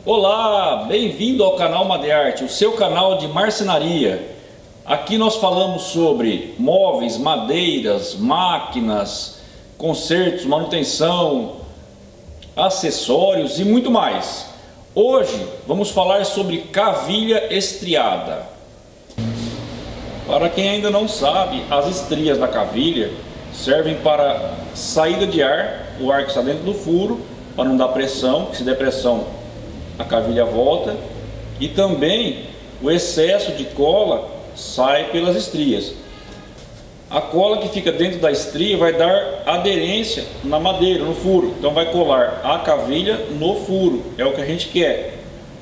Olá, bem-vindo ao canal Madearte, o seu canal de marcenaria. Aqui nós falamos sobre móveis, madeiras, máquinas, consertos, manutenção, acessórios e muito mais. Hoje vamos falar sobre cavilha estriada. Para quem ainda não sabe, as estrias da cavilha servem para saída de ar, o ar que está dentro do furo, para não dar pressão, que se der pressão a cavilha volta, e também o excesso de cola sai pelas estrias. A cola que fica dentro da estria vai dar aderência na madeira, no furo, então vai colar a cavilha no furo, é o que a gente quer.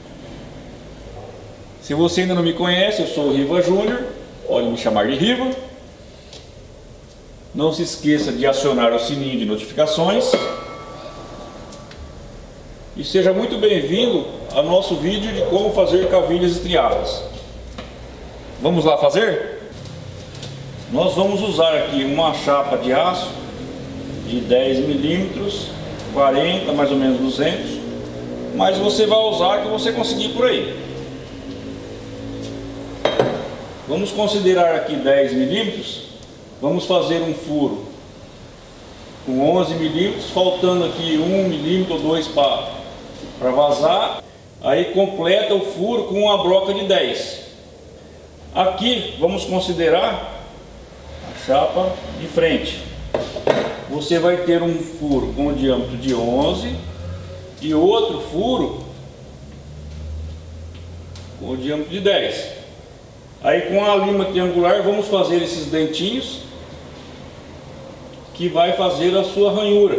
Se você ainda não me conhece, eu sou o Riva Júnior, pode me chamar de Riva. Não se esqueça de acionar o sininho de notificações. E seja muito bem-vindo ao nosso vídeo de como fazer cavilhas estriadas. Vamos lá fazer? Nós vamos usar aqui uma chapa de aço de 10 milímetros, 40, mais ou menos 200. Mas você vai usar a que você conseguir por aí. Vamos considerar aqui 10 milímetros. Vamos fazer um furo com 11 milímetros, faltando aqui 1 milímetro ou 2 para vazar. Aí completa o furo com uma broca de 10. Aqui vamos considerar a chapa de frente. Você vai ter um furo com o diâmetro de 11 e outro furo com o diâmetro de 10. Aí com a lima triangular vamos fazer esses dentinhos que vai fazer a sua ranhura.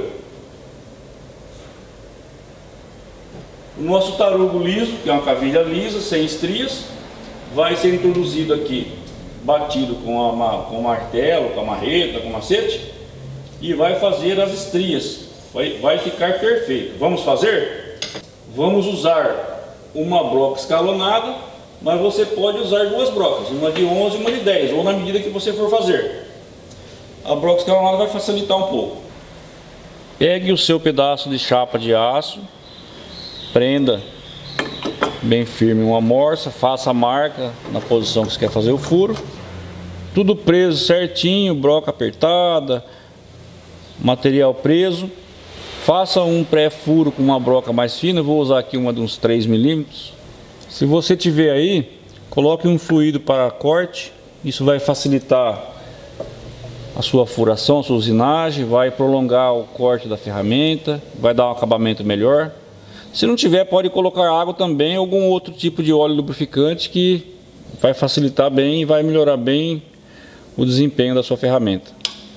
O nosso tarugo liso, que é uma cavilha lisa, sem estrias, vai ser introduzido aqui, batido com martelo, com a marreta, com macete, e vai fazer as estrias. Vai ficar perfeito. Vamos fazer? Vamos usar uma broca escalonada, mas você pode usar duas brocas, uma de 11 e uma de 10, ou na medida que você for fazer. A broca escalonada vai facilitar um pouco. Pegue o seu pedaço de chapa de aço, prenda bem firme uma morsa, faça a marca na posição que você quer fazer o furo. Tudo preso certinho, broca apertada, material preso. Faça um pré-furo com uma broca mais fina, eu vou usar aqui uma de uns 3 milímetros. Se você tiver aí, coloque um fluido para corte, isso vai facilitar a sua furação, a sua usinagem, vai prolongar o corte da ferramenta, vai dar um acabamento melhor. Se não tiver, pode colocar água também, algum outro tipo de óleo lubrificante que vai facilitar bem e vai melhorar bem o desempenho da sua ferramenta.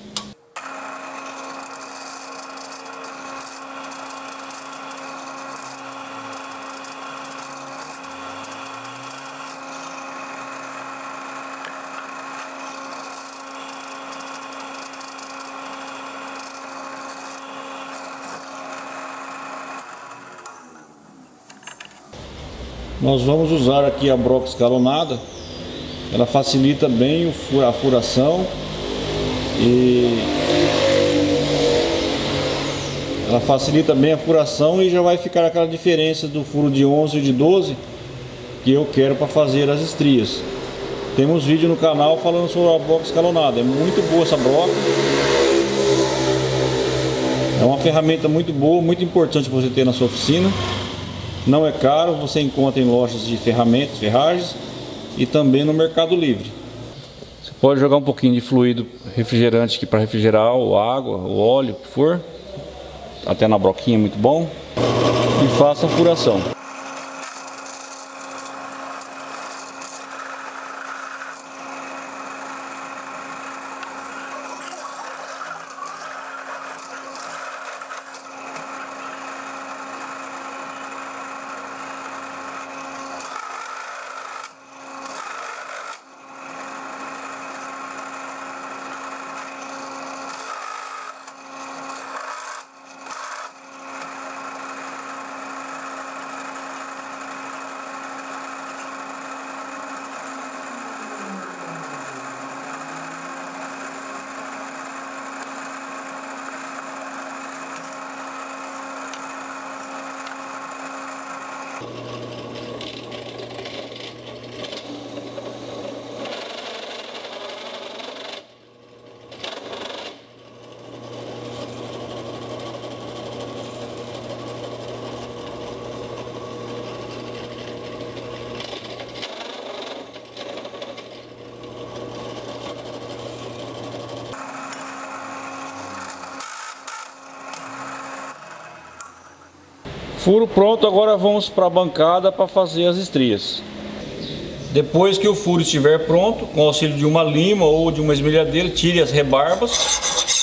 Nós vamos usar aqui a broca escalonada. Ela facilita bem a furação e já vai ficar aquela diferença do furo de 11 e de 12 que eu quero para fazer as estrias. Temos vídeo no canal falando sobre a broca escalonada. É muito boa essa broca. É uma ferramenta muito boa, muito importante para você ter na sua oficina. Não é caro, você encontra em lojas de ferramentas, ferragens e também no Mercado Livre. Você pode jogar um pouquinho de fluido refrigerante aqui para refrigerar, ou água, ou óleo, o que for. Até na broquinha, muito bom. E faça a furação. Furo pronto, agora vamos para a bancada para fazer as estrias. Depois que o furo estiver pronto, com o auxílio de uma lima ou de uma esmerilhadeira, tire as rebarbas.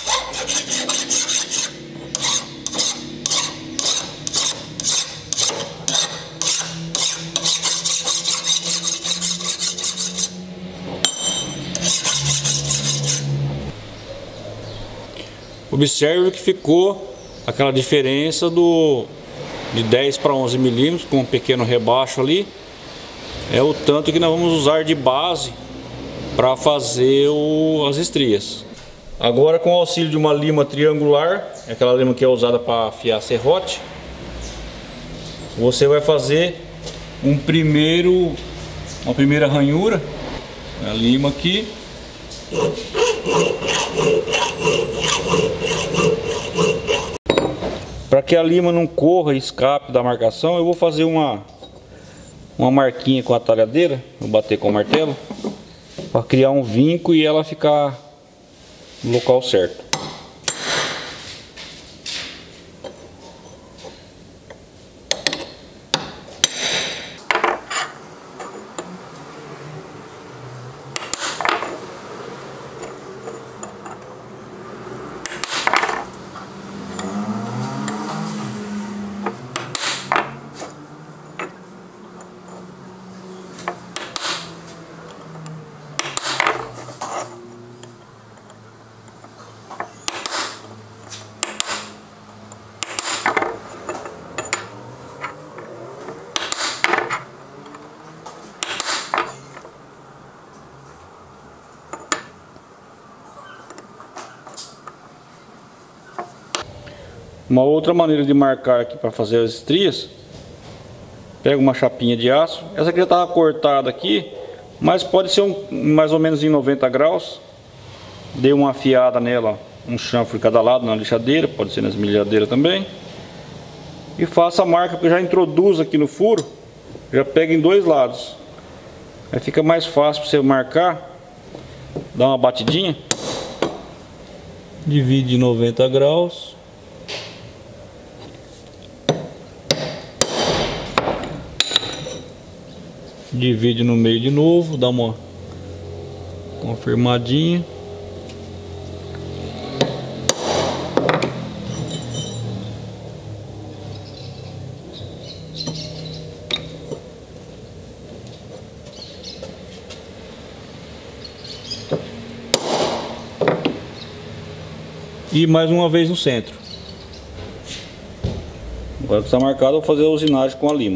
Observe que ficou aquela diferença de 10 para 11 milímetros, com um pequeno rebaixo ali. É o tanto que nós vamos usar de base para fazer as estrias. Agora, com o auxílio de uma lima triangular, aquela lima que é usada para afiar serrote, você vai fazer uma primeira ranhura. A lima aqui. Para que a lima não corra e escape da marcação, eu vou fazer uma marquinha com a talhadeira, vou bater com o martelo, para criar um vinco e ela ficar no local certo. Uma outra maneira de marcar aqui para fazer as estrias, pega uma chapinha de aço. Essa aqui já estava cortada aqui, mas pode ser mais ou menos em 90 graus. Dê uma afiada nela, um chanfro de cada lado na lixadeira, pode ser na esmerilhadeira também. E faça a marca, porque já introduz aqui no furo, já pega em dois lados. Aí fica mais fácil para você marcar. Dá uma batidinha, divide em 90 graus. Divide no meio de novo, dá uma confirmadinha. E mais uma vez no centro. Agora que está marcado, eu vou fazer a usinagem com a lima.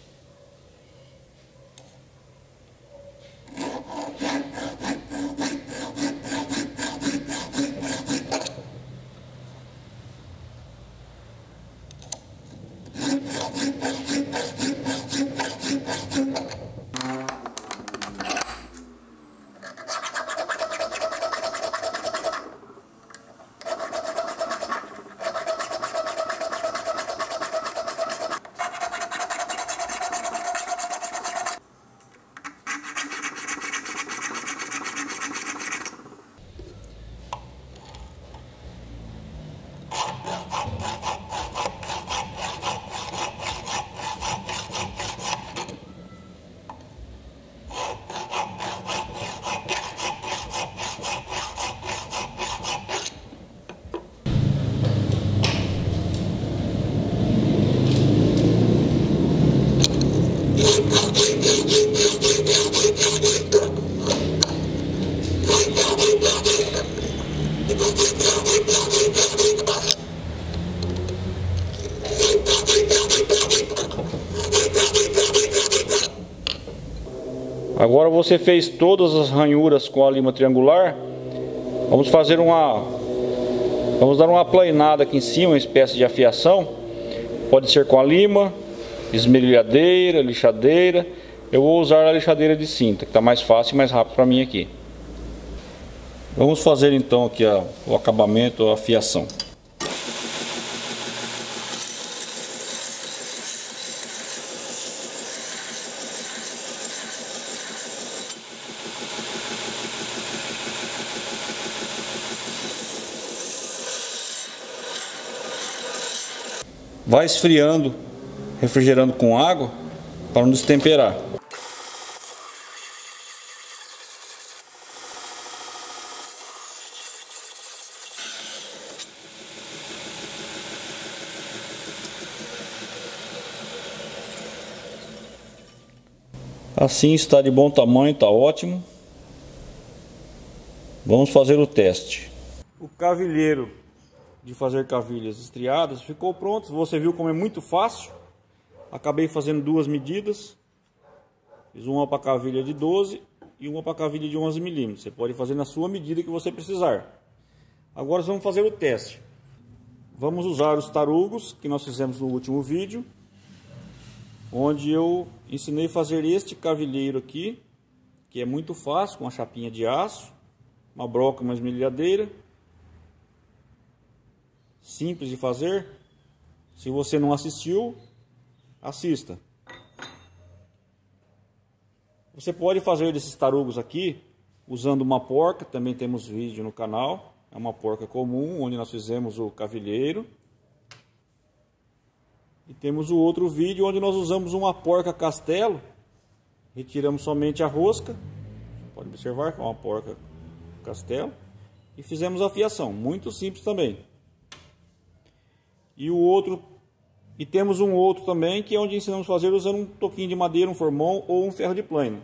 Agora você fez todas as ranhuras com a lima triangular. Vamos dar uma aplanada aqui em cima, uma espécie de afiação. Pode ser com a lima, esmerilhadeira, lixadeira. Eu vou usar a lixadeira de cinta, que está mais fácil e mais rápido para mim aqui. Vamos fazer então aqui o acabamento, a fiação. Vai esfriando, refrigerando com água para não destemperar. Assim está de bom tamanho, está ótimo. Vamos fazer o teste. O cavilheiro de fazer cavilhas estriadas ficou pronto. Você viu como é muito fácil. Acabei fazendo duas medidas. Fiz uma para cavilha de 12 e uma para cavilha de 11 mm. Você pode fazer na sua medida que você precisar. Agora vamos fazer o teste. Vamos usar os tarugos que nós fizemos no último vídeo, onde eu ensinei a fazer este cavilheiro aqui, que é muito fácil, com uma chapinha de aço, uma broca, uma esmerilhadeira. Simples de fazer. Se você não assistiu, assista. Você pode fazer desses tarugos aqui usando uma porca, também temos vídeo no canal. É uma porca comum, onde nós fizemos o cavilheiro. E temos o outro vídeo onde nós usamos uma porca castelo. Retiramos somente a rosca. Pode observar que é uma porca castelo. E fizemos a fiação, muito simples também. E temos um outro também, que é onde ensinamos a fazer usando um toquinho de madeira, um formão ou um ferro de plano.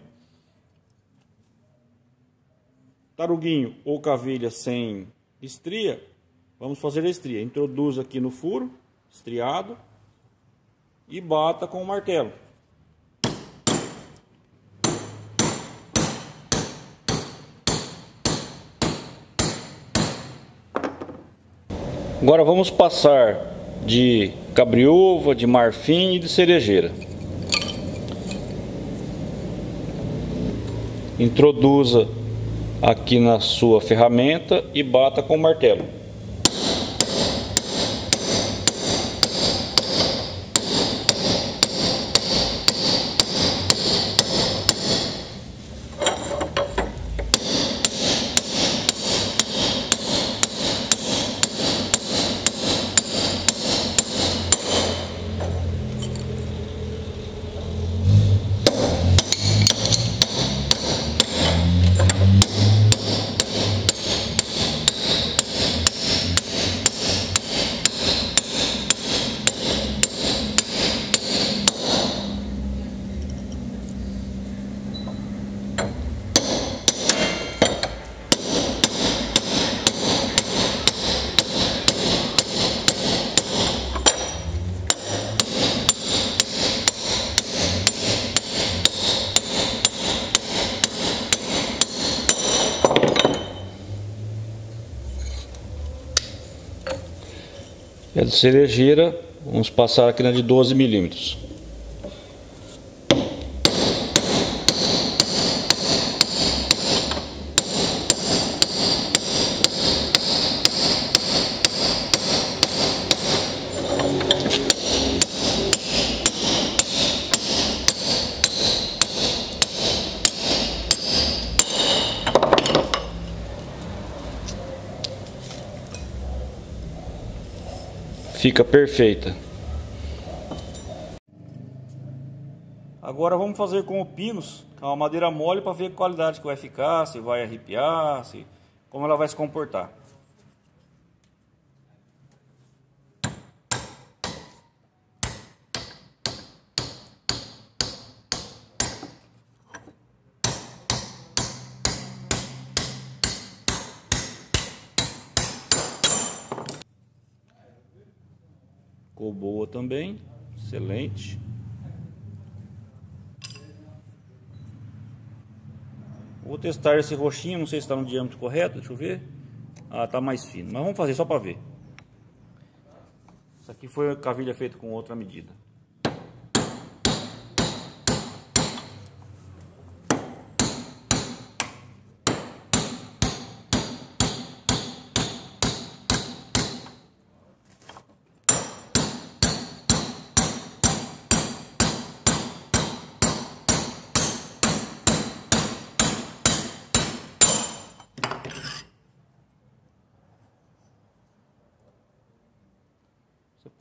Taruguinho ou cavilha sem estria, vamos fazer a estria. Introduz aqui no furo, estriado, e bata com o martelo. Agora vamos passar de cabriúva, de marfim e de cerejeira. Introduza aqui na sua ferramenta e bata com o martelo. E a de cerejeira, vamos passar aqui na de 12 mm. Fica perfeita. Agora vamos fazer com o pinus, que é uma madeira mole, para ver a qualidade que vai ficar, se vai arrepiar, como ela vai se comportar. Ficou boa também, excelente. Vou testar esse roxinho, não sei se está no diâmetro correto, deixa eu ver. Ah, tá mais fino, mas vamos fazer só para ver. Isso aqui foi a cavilha feita com outra medida.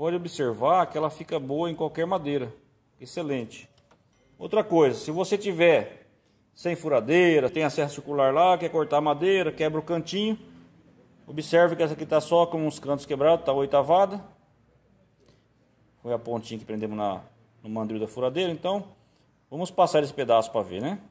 pode observar que ela fica boa em qualquer madeira. Excelente. Outra coisa, se você tiver sem furadeira, tem acesso circular lá, quer cortar madeira, quebra o cantinho, observe que essa aqui está só com os cantos quebrados, está oitavada. Foi a pontinha que prendemos no mandril da furadeira, então vamos passar esse pedaço para ver, né?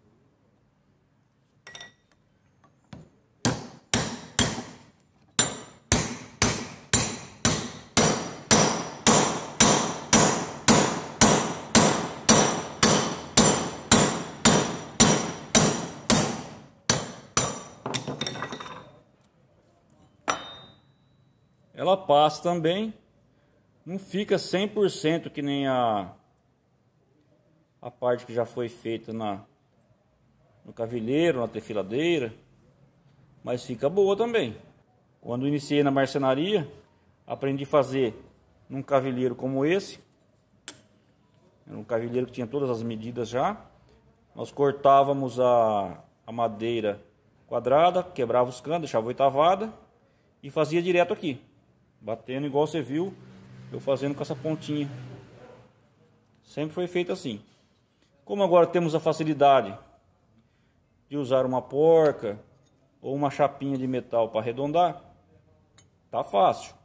Ela passa também, não fica 100% que nem a parte que já foi feita no cavilheiro, na trefiladeira, mas fica boa também. Quando iniciei na marcenaria, aprendi a fazer num cavilheiro como esse. Era um cavilheiro que tinha todas as medidas já. Nós cortávamos a madeira quadrada, quebrava os cantos, deixava oitavada e fazia direto aqui. Batendo igual você viu eu fazendo com essa pontinha. Sempre foi feito assim. Como agora temos a facilidade de usar uma porca ou uma chapinha de metal para arredondar, tá fácil.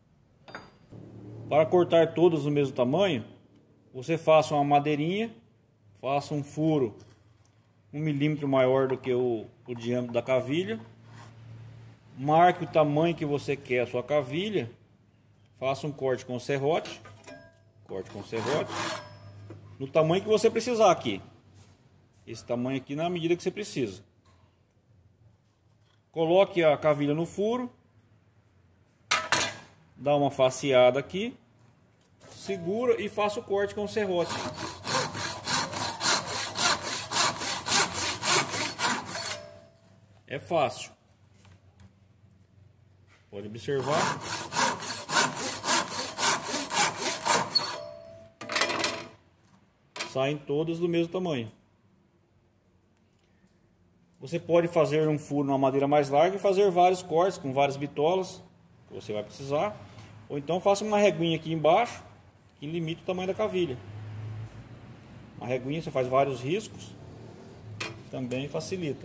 Para cortar todos do mesmo tamanho, você faça uma madeirinha, faça um furo 1 milímetro maior do que o diâmetro da cavilha. Marque o tamanho que você quer a sua cavilha. Faça um corte com serrote. Corte com serrote. No tamanho que você precisar aqui. Esse tamanho aqui na medida que você precisa. Coloque a cavilha no furo. Dá uma faceada aqui. Segura e faça o corte com serrote. É fácil. Pode observar. Saem todas do mesmo tamanho. Você pode fazer um furo numa madeira mais larga e fazer vários cortes com várias bitolas que você vai precisar. Ou então faça uma reguinha aqui embaixo que limita o tamanho da cavilha. Uma reguinha, você faz vários riscos, também facilita.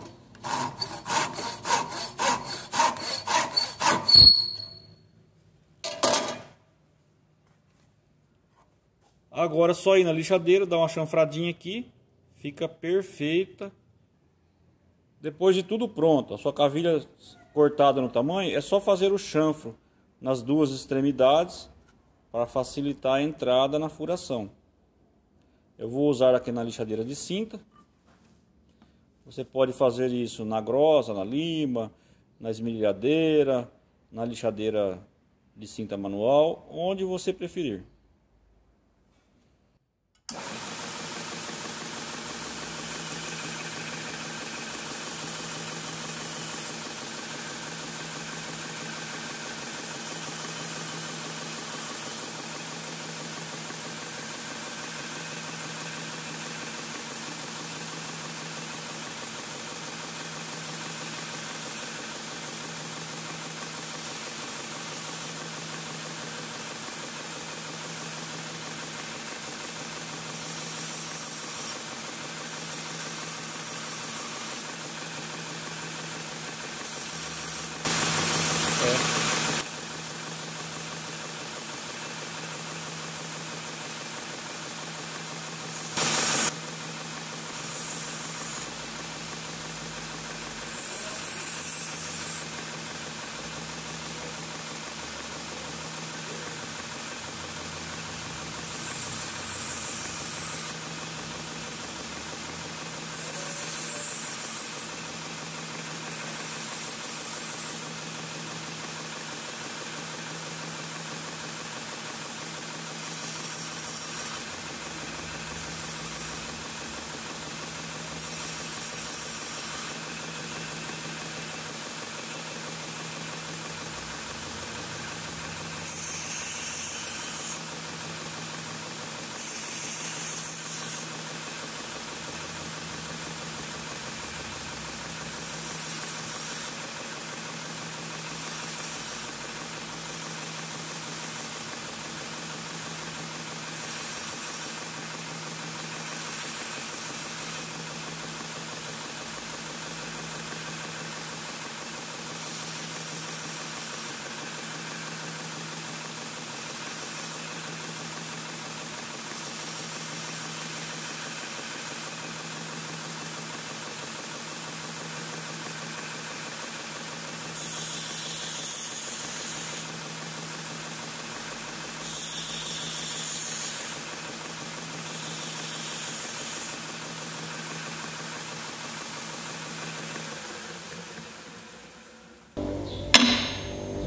Agora é só ir na lixadeira, dar uma chanfradinha aqui, fica perfeita. Depois de tudo pronto, a sua cavilha cortada no tamanho, é só fazer o chanfro nas duas extremidades para facilitar a entrada na furação. Eu vou usar aqui na lixadeira de cinta. Você pode fazer isso na grossa, na lima, na esmerilhadeira, na lixadeira de cinta manual, onde você preferir.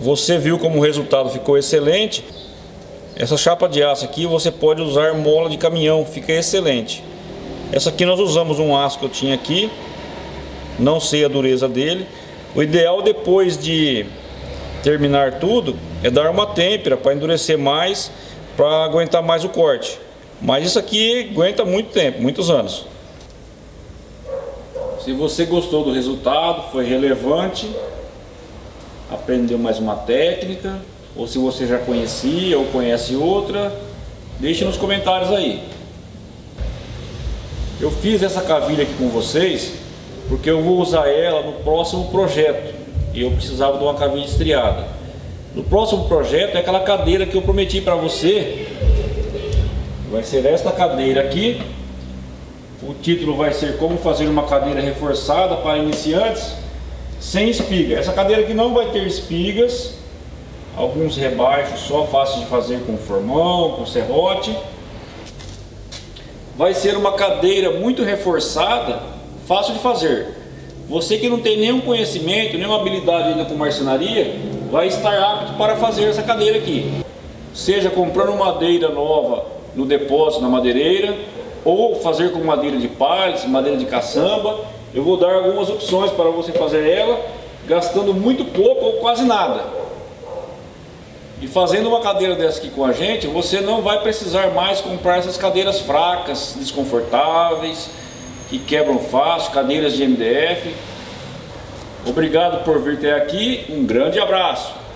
Você viu como o resultado ficou excelente. Essa chapa de aço aqui você pode usar mola de caminhão, fica excelente. Essa aqui nós usamos um aço que eu tinha aqui, não sei a dureza dele. O ideal depois de terminar tudo é dar uma têmpera para endurecer mais, para aguentar mais o corte. Mas isso aqui aguenta muito tempo, muitos anos. Se você gostou do resultado, foi relevante, aprendeu mais uma técnica, ou se você já conhecia ou conhece outra, deixe nos comentários aí. Eu fiz essa cavilha aqui com vocês porque eu vou usar ela no próximo projeto e eu precisava de uma cavilha estriada. No próximo projeto é aquela cadeira que eu prometi para você. Vai ser esta cadeira aqui. O título vai ser Como fazer uma cadeira reforçada para iniciantes sem espiga. Essa cadeira aqui não vai ter espigas, alguns rebaixos só, fácil de fazer com formão, com serrote. Vai ser uma cadeira muito reforçada, fácil de fazer. Você que não tem nenhum conhecimento, nenhuma habilidade ainda com marcenaria, vai estar apto para fazer essa cadeira aqui. Seja comprando madeira nova no depósito, na madeireira, ou fazer com madeira de palha, madeira de caçamba. Eu vou dar algumas opções para você fazer ela, gastando muito pouco ou quase nada. E fazendo uma cadeira dessa aqui com a gente, você não vai precisar mais comprar essas cadeiras fracas, desconfortáveis, que quebram fácil, cadeiras de MDF. Obrigado por vir até aqui, um grande abraço.